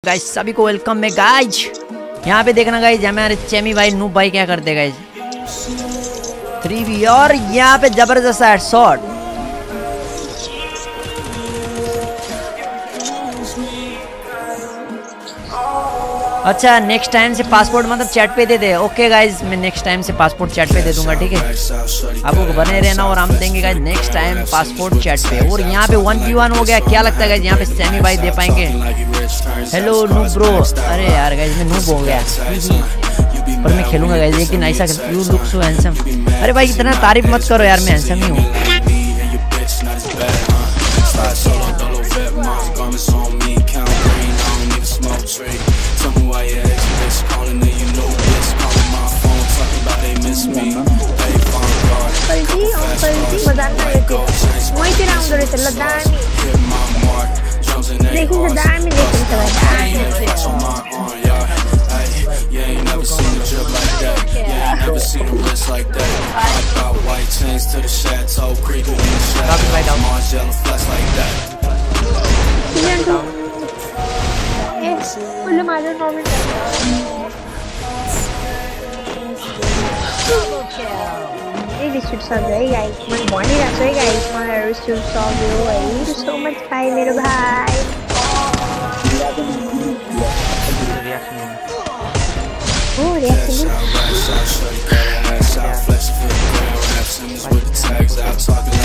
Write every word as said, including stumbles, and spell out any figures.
Guys सभी को welcome है गाइस। यहाँ पे देखना गाइस हमारे चेमी भाई नूब भाई क्या करते गाइस, थ्री वी और यहाँ पे जबरदस्त हेडशॉट। अच्छा नेक्स्ट टाइम से पासपोर्ट मतलब चैट पे दे दे। ओके गाइज मैं नेक्स्ट टाइम से पासपोर्ट चैट पे दे दूंगा, ठीक है। आपको बने रहना और हम देंगे guys next time passport chat पे। और यहाँ पे वन वी वन हो गया, क्या लगता है गाइज यहाँ पे सैमी भाई दे पाएंगे? Hello noob bro. अरे यार गाइज मैं नूब हो गया पर मैं खेलूंगा गाइज एक दिन ऐसा। You look so handsome. अरे भाई इतना तारीफ मत करो यार, मैं हैंडसम ही हूँ। This should sound very guys. My morning that's right guys. My hair is too soft. Thank you so much. Bye, little bye. Oh, reaction.